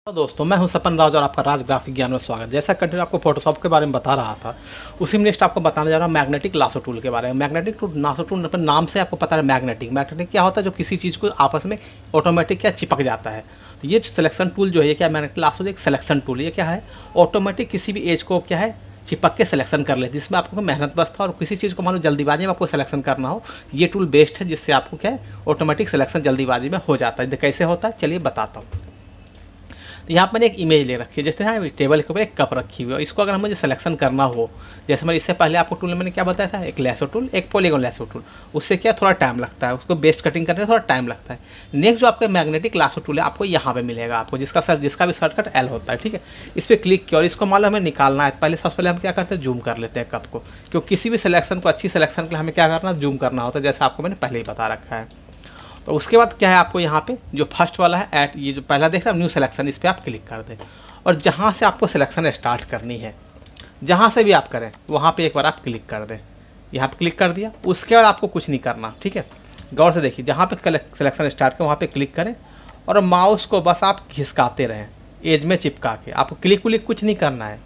तो दोस्तों मैं हूं सपन राज और आपका राज ग्राफिक ज्ञान में स्वागत। जैसा कंटिन्यू आपको फोटोशॉप के बारे में बता रहा था, उसी में नेक्स्ट आपको बताने जा रहा हूं मैग्नेटिक लासो टूल के बारे में। मैग्नेटिक टूल लासो टूल अपने नाम से आपको पता है मैग्नेटिक क्या होता है, जो किसी चीज़ को आपस में ऑटोमेटिक क्या चिपक जाता है। तो ये सिलेक्शन टूल जो है ये क्या मैग्नेटिक लासो एक सिलेक्शन टूल, ये क्या है ऑटोमेटिक किसी भी एज को क्या है चिपक के सिलेक्शन कर लेती है, जिसमें आपको मेहनत बचता है। और किसी चीज़ को मान लो जल्दीबाजी में आपको सिलेक्शन करना हो, ये टूल बेस्ट है, जिससे आपको क्या है ऑटोमेटिक सिलेक्शन जल्दीबाजी में हो जाता है। कैसे होता है चलिए बताता हूँ। तो यहाँ पर मैंने एक इमेज ले रखी है, जैसे यहाँ टेबल के ऊपर एक कप रखी हुई है। इसको अगर मुझे सिलेक्शन करना हो, जैसे मैंने इससे पहले आपको टूल में मैंने क्या बताया था, एक लैसो टूल एक पॉलीगॉन लैसो टूल, उससे क्या थोड़ा टाइम लगता है, उसको बेस्ट कटिंग करने में थोड़ा टाइम लगता है। नेक्स्ट जो आपका मैग्नेटिक लासो टूल है आपको यहाँ पे मिलेगा, आपको जिसका भी शॉर्टकट एल होता है, ठीक है। इस पर क्लिक किया और इसको मान लो हमें निकालना है। पहले सबसे पहले हम क्या करते हैं, जूम कर लेते हैं कप को, क्योंकि किसी भी सिलेक्शन को अच्छी सिलेक्शन के लिए हमें क्या करना, जूम करना होता है, जैसा आपको मैंने पहले ही बता रखा है। तो उसके बाद क्या है, आपको यहाँ पे जो फर्स्ट वाला है ऐट, ये जो पहला देख रहे हैं न्यू सिलेक्शन, इस पर आप क्लिक कर दें और जहाँ से आपको सिलेक्शन स्टार्ट करनी है, जहाँ से भी आप करें वहाँ पे एक बार आप क्लिक कर दें। यहाँ पे क्लिक कर दिया, उसके बाद आपको कुछ नहीं करना, ठीक है। गौर से देखिए, जहाँ पे सिलेक्शन स्टार्ट करें वहाँ पे क्लिक करें और माउस को बस आप खिसकाते रहें एज में चिपका के। आपको क्लिक व्लिक कुछ नहीं करना है,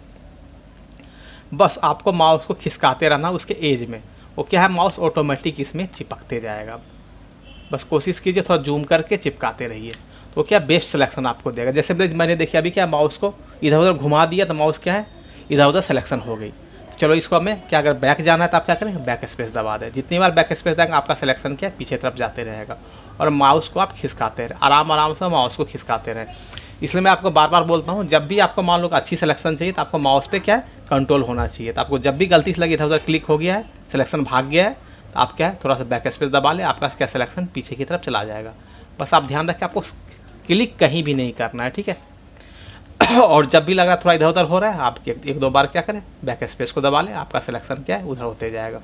बस आपको माउस को खिसकाते रहना उसके एज में। वो क्या है, माउस ऑटोमेटिक इसमें चिपकते जाएगा। बस कोशिश कीजिए थोड़ा जूम करके चिपकाते रहिए, तो क्या बेस्ट सिलेक्शन आपको देगा। जैसे मैंने देखिए अभी क्या माउस को इधर उधर घुमा दिया तो माउस क्या है इधर उधर सिलेक्शन हो गई। चलो इसको हमें क्या, अगर बैक जाना है तो आप क्या करें, बैक स्पेस दबा दें। जितनी बार बैक स्पेस देंगे आपका सिलेक्शन क्या पीछे तरफ जाते रहेगा और माउस को आप खिसकाते रहें, आराम आराम से माउस को खिसकाते रहें। इसलिए मैं आपको बार बार बोलता हूँ, जब भी आपको मान लो अच्छी सिलेक्शन चाहिए तो आपको माउस पे क्या है कंट्रोल होना चाहिए। तो आपको जब भी गलती से लगी इधर उधर क्लिक हो गया है, सिलेक्शन भाग गया है, तो आप क्या है थोड़ा सा बैक स्पेस दबा लें, आपका क्या सिलेक्शन पीछे की तरफ चला जाएगा। बस आप ध्यान रखें आपको क्लिक कहीं भी नहीं करना है, ठीक है। और जब भी लगा थोड़ा इधर उधर हो रहा है, आप एक दो बार क्या करें बैक स्पेस को दबा लें, आपका सिलेक्शन क्या है उधर होते जाएगा।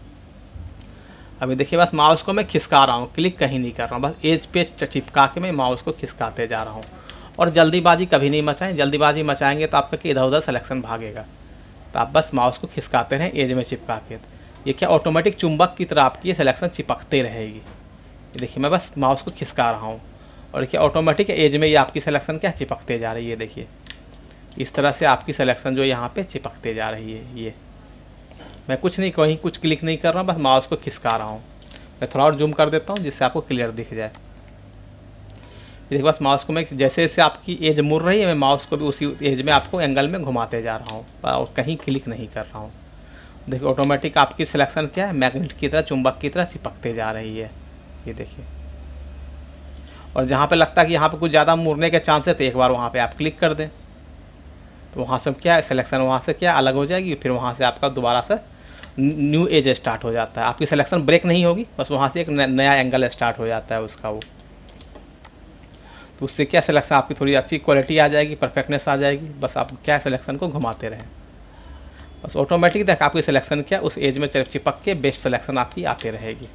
अभी देखिए बस माउस को मैं खिसका रहा हूँ, क्लिक कहीं नहीं कर रहा हूँ, बस एज पे चिपका के मैं माउस को खिसकाते जा रहा हूँ। और जल्दीबाजी कभी नहीं मचाएं, जल्दीबाजी मचाएंगे तो आपका इधर उधर सिलेक्शन भागेगा। तो आप बस माउस को खिसकाते रहें एज में चिपका के, ये क्या ऑटोमेटिक चुंबक की तरह आपकी ये सिलेक्शन चिपकते रहेगी। ये देखिए मैं बस माउस को खिसका रहा हूँ और क्या ऑटोमेटिक एज में ये आपकी सिलेक्शन क्या चिपकते जा रही है। देखिए इस तरह से आपकी सिलेक्शन जो यहाँ पे चिपकते जा रही है। ये मैं कुछ नहीं कहीं कुछ क्लिक नहीं कर रहा हूँ, बस माउस को खिसका रहा हूँ। मैं थोड़ा और जूम कर देता हूँ जिससे आपको क्लियर दिख जाए। देखिए बस माउस को मैं जैसे जैसे आपकी एज मुड़ रही है, मैं माउस को भी उसी एज में आपको एंगल में घुमाते जा रहा हूँ और कहीं क्लिक नहीं कर रहा हूँ। देखिए ऑटोमेटिक आपकी सिलेक्शन क्या है मैग्नेट की तरह, चुंबक की तरह चिपकते जा रही है। ये देखिए, और जहाँ पे लगता है कि यहाँ पे कुछ ज़्यादा मुड़ने के चांस है तो एक बार वहाँ पे आप क्लिक कर दें, तो वहाँ से क्या है सिलेक्शन वहाँ से क्या अलग हो जाएगी। फिर वहाँ से आपका दोबारा से न्यू एज स्टार्ट हो जाता है, आपकी सिलेक्शन ब्रेक नहीं होगी, बस वहाँ से एक नया एंगल स्टार्ट हो जाता है उसका वो। तो उससे क्या सिलेक्शन आपकी थोड़ी अच्छी क्वालिटी आ जाएगी, परफेक्टनेस आ जाएगी। बस आप क्या सिलेक्शन को घुमाते रहें, बस ऑटोमेटिक देख आपकी सिलेक्शन क्या उस एज में चिपक के बेस्ट सिलेक्शन आपकी आती रहेगी।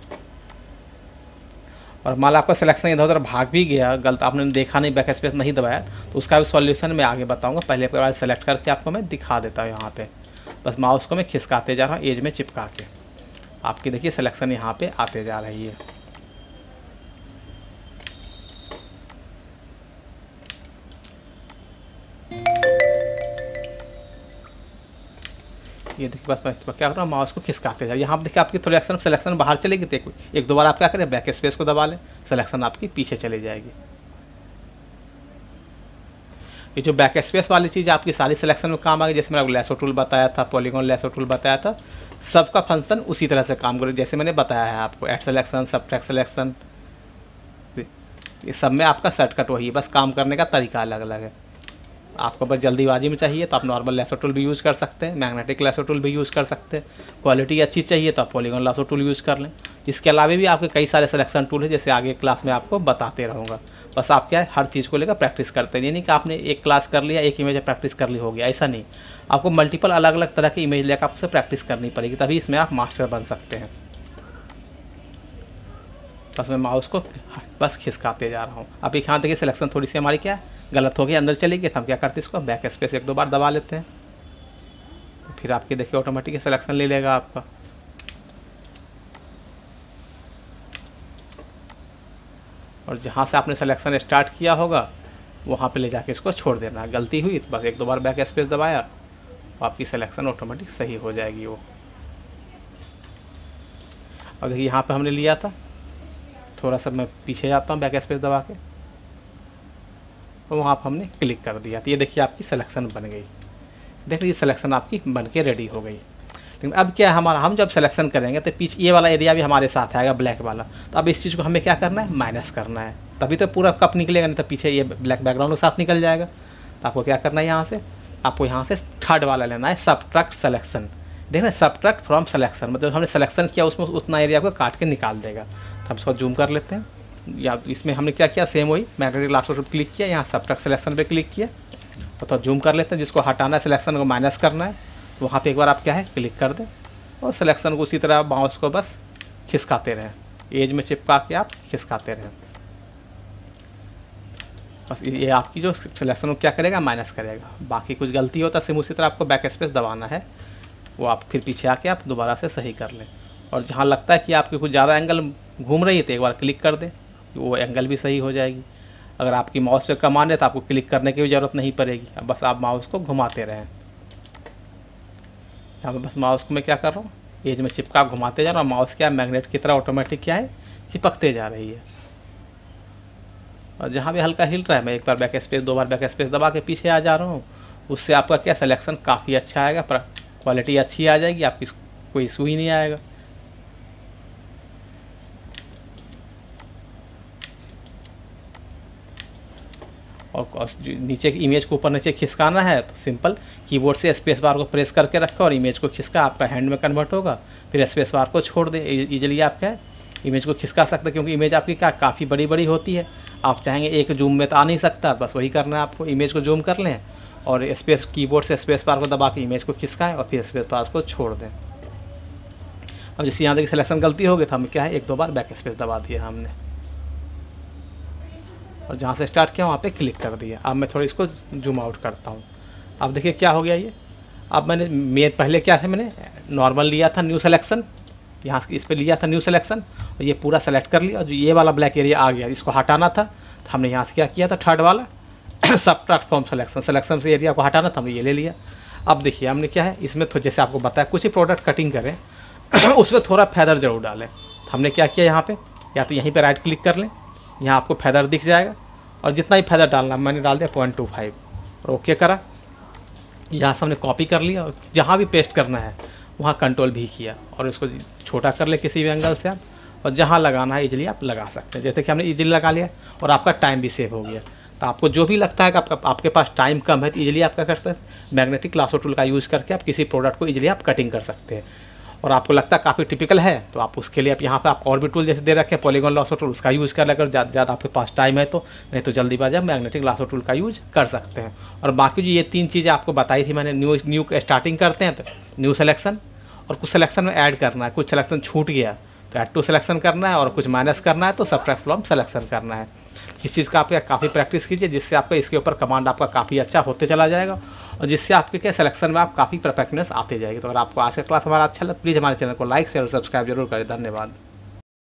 और मान लो आपका सिलेक्शन इधर उधर भाग भी गया, गलत आपने देखा नहीं, बैक स्पेस नहीं दबाया, तो उसका भी सॉल्यूशन मैं आगे बताऊंगा। पहले एक बार सेलेक्ट करके आपको मैं दिखा देता हूँ। यहाँ पे बस माउस को मैं खिसकाते जा रहा हूँ एज में चिपका के, आपकी देखिए सिलेक्शन यहाँ पे आते जा रही है। ये देखिए बस मैं क्या कर रहा हूँ माउस को खिसकाते जा, यहाँ पर देखिए आपकी थोड़ी सिलेक्शन बाहर चलेगी, तो एक दो बार आप क्या करें बैक स्पेस को दबा लें, सिलेक्शन आपकी पीछे चली जाएगी। ये जो बैक स्पेस वाली चीज़ आपकी सारी सिलेक्शन में काम आ गई। जैसे मैंने लैसो टूल बताया था, पॉलीगॉन लैसो टूल बताया था, सबका फंक्शन उसी तरह से काम करे जैसे मैंने बताया है आपको। ऐड सिलेक्शन, सबट्रैक्ट सिलेक्शन, इस सब में आपका शॉर्टकट वही है, बस काम करने का तरीका अलग अलग है। आपको बस जल्दीबाजी में चाहिए तो आप नॉर्मल लैसो टूल भी यूज़ कर सकते हैं, मैग्नेटिक लैसो टूल भी यूज़ कर सकते हैं। क्वालिटी अच्छी चाहिए तो आप पॉलीगॉन लैसो टूल यूज़ कर लें। इसके अलावा भी आपके कई सारे सिलेक्शन टूल है, जैसे आगे क्लास में आपको बताते रहूँगा। बस आप क्या है हर चीज़ को लेकर प्रैक्टिस करते हैं, ये नहीं कि आपने एक क्लास कर लिया, एक इमेज प्रैक्टिस कर ली हो गया, ऐसा नहीं। आपको मल्टीपल अलग अलग तरह की इमेज लेकर आपसे प्रैक्टिस करनी पड़ेगी, तभी इसमें आप मास्टर बन सकते हैं। बस मैं माउस को बस खिसकाते जा रहा हूँ। अब यहाँ देखिए सिलेक्शन थोड़ी सी हमारी क्या गलत हो गई, अंदर चली गई, तो हम क्या करते हैं इसको बैक स्पेस एक दो बार दबा लेते हैं, फिर आपकी देखिए ऑटोमेटिक सिलेक्शन ले लेगा आपका। और जहाँ से आपने सिलेक्शन स्टार्ट किया होगा वहाँ पे ले जाके इसको छोड़ देना है। गलती हुई तो बस एक दो बार बैक स्पेस दबाया, तो आपकी सिलेक्शन ऑटोमेटिक सही हो जाएगी वो। और देखिए यहाँ पे हमने लिया था, थोड़ा सा मैं पीछे जाता हूँ बैक स्पेस दबा के, तो वहाँ पर हमने क्लिक कर दिया, तो ये देखिए आपकी सिलेक्शन बन गई। देखिए सिलेक्शन आपकी बन के रेडी हो गई। लेकिन अब क्या है हमारा, हम जब सिलेक्शन करेंगे तो पीछे ये वाला एरिया भी हमारे साथ आएगा ब्लैक वाला, तो अब इस चीज़ को हमें क्या करना है, माइनस करना है, तभी तो पूरा कप निकलेगा, नहीं तो पीछे ये ब्लैक बैकग्राउंड के साथ निकल जाएगा। तो आपको क्या करना है, यहाँ से आपको यहाँ से थर्ड वाला लेना है, सब्ट्रैक्ट सिलेक्शन। देखना सब्ट्रैक्ट फ्रॉम सिलेक्शन, मतलब हमने सिलेक्शन किया उसमें उतना एरिया को काट के निकाल देगा। तो हम इसको जूम कर लेते हैं, या इसमें हमने क्या किया, सेम वही मैग्नेटिक लासो टूल क्लिक किया, यहाँ सब्ट्रैक्ट सिलेक्शन पे क्लिक किया, तो जूम कर लेते हैं। जिसको हटाना है सिलेक्शन को माइनस करना है, तो वहाँ पे एक बार आप क्या है क्लिक कर दें, और सिलेक्शन को उसी तरह माउस को बस खिसकाते रहें, एज में चिपका के आप खिसकाते रहें। बस ये आपकी जो सिलेक्शन को क्या करेगा, माइनस करेगा। बाकी कुछ गलती होता है सिम उसी तरह आपको बैक स्पेस दबाना है, वो आप फिर पीछे आके आप दोबारा से सही कर लें। और जहाँ लगता है कि आपकी कुछ ज़्यादा एंगल घूम रही है तो एक बार क्लिक कर दें, वो एंगल भी सही हो जाएगी। अगर आपकी माउस पे कमांड है तो आपको क्लिक करने की भी ज़रूरत नहीं पड़ेगी, अब बस आप माउस को घुमाते रहें। यहाँ पे बस माउस को मैं क्या कर रहा हूँ, एज में चिपका घुमाते जा रहा हूँ, माउस क्या मैग्नेट की तरह ऑटोमेटिक क्या है, चिपकते जा रही है। और जहाँ भी हल्का हिल रहा है मैं एक बार बैक स्पेस, दो बार बैक स्पेस दबा के पीछे आ जा रहा हूँ, उससे आपका क्या सिलेक्शन काफ़ी अच्छा आएगा, क्वालिटी अच्छी आ जाएगी, आपकी कोई इशू ही नहीं आएगा। और नीचे की इमेज को ऊपर नीचे खिसकाना है तो सिंपल कीबोर्ड से स्पेस बार को प्रेस करके रखो और इमेज को खिसका, आपका हैंड में कन्वर्ट होगा, फिर स्पेस बार को छोड़ दें, इजीली आप क्या है इमेज को खिसका सकते हैं, क्योंकि इमेज आपकी क्या काफ़ी बड़ी बड़ी होती है। आप चाहेंगे एक जूम में तो आ नहीं सकता, बस वही करना है आपको, इमेज को जूम कर लें और स्पेस कीबोर्ड से स्पेस बार को दबा के इमेज को खिसकाएं और फिर स्पेस बार को छोड़ दें। अब जैसे यहाँ देखिए सिलेक्शन गलती हो गई तो हमें क्या है एक दो बार बैक स्पेस दबा दिया हमने, और जहाँ से स्टार्ट किया वहाँ पे क्लिक कर दिया। अब मैं थोड़ा इसको जूम आउट करता हूँ। अब देखिए क्या हो गया ये, अब मैंने पहले क्या था, मैंने नॉर्मल लिया था न्यू सिलेक्शन, यहाँ इस पर लिया था न्यू सिलेक्शन और ये पूरा सेलेक्ट कर लिया, और जो ये वाला ब्लैक एरिया आ गया इसको हटाना था, तो हमने यहाँ से क्या किया था थर्ड वाला सब्ट्रैक्ट फ्रॉम सिलेक्शन से एरिया को हटाना था, हमने ये ले लिया। अब देखिए हमने क्या है इसमें तो जैसे आपको बताया कुछ ही प्रोडक्ट कटिंग करें उसमें थोड़ा फैदर जरूर डालें, तो हमने क्या किया यहाँ पे, या तो यहीं पे राइट क्लिक कर लें, यहाँ आपको फैदर दिख जाएगा और जितना ही फैदर डालना मैंने डाल दिया 0.25 और ओके करा। यहाँ से हमने कॉपी कर लिया और जहाँ भी पेस्ट करना है वहाँ कंट्रोल भी किया और इसको छोटा कर ले किसी भी एंगल से आप, और जहाँ लगाना है इजीली आप लगा सकते हैं। जैसे कि हमने इजीली लगा लिया और आपका टाइम भी सेव हो गया। तो आपको जो भी लगता है कि आपके पास टाइम कम है तो इजीली आप क्या कर सकते हैं, मैग्नेटिक लासो टूल का यूज़ करके आप किसी प्रोडक्ट को इजीली आप कटिंग कर सकते हैं। और आपको लगता है काफ़ी टिपिकल है तो आप उसके लिए आप यहाँ पे आप और भी टूल जैसे दे रखे हैं पॉलीगॉन लासो टूल, उसका यूज़ कर लेकर ज़्यादा आपके पास टाइम है तो, नहीं तो जल्दीबाजी आप मैग्नेटिक लासो टूल का यूज़ कर सकते हैं। और बाकी जो ये तीन चीज़ें आपको बताई थी मैंने, न्यू स्टार्टिंग करते हैं तो न्यू सिलेक्शन, और कुछ सिलेक्शन में ऐड करना है, कुछ सिलेक्शन छूट गया तो ऐड टू सिलेक्शन करना है, और कुछ माइनस करना है तो सब्ट्रैक्ट फ्रॉम सिलेक्शन करना है। इस चीज़ का आप काफ़ी प्रैक्टिस कीजिए, जिससे आपका इसके ऊपर कमांड आपका काफ़ी अच्छा होते चला जाएगा और जिससे आपके क्या सिलेक्शन में आप काफ़ी परफेक्टनेस आते जाएगी। तो अगर आपको आज का क्लास हमारा अच्छा लगा प्लीज़ हमारे चैनल को लाइक शेयर और सब्सक्राइब जरूर करें। धन्यवाद।